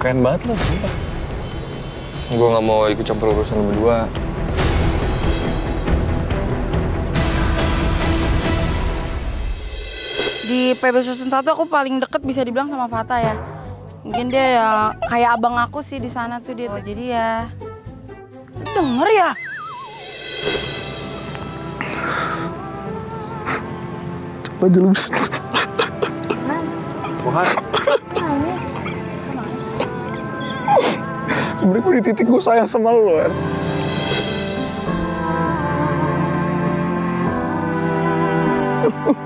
Keren banget lo, sumpah. Gue gak mau ikut campur urusan lu berdua. Di PB Susun 1 aku paling deket bisa dibilang sama Fata ya. Mungkin dia ya kayak abang aku sih di sana tuh dia. Jadi ya denger ya. Coba aja lu bisa. Tuhan. Sebenernya gue di titik gue sayang sama lo, Er.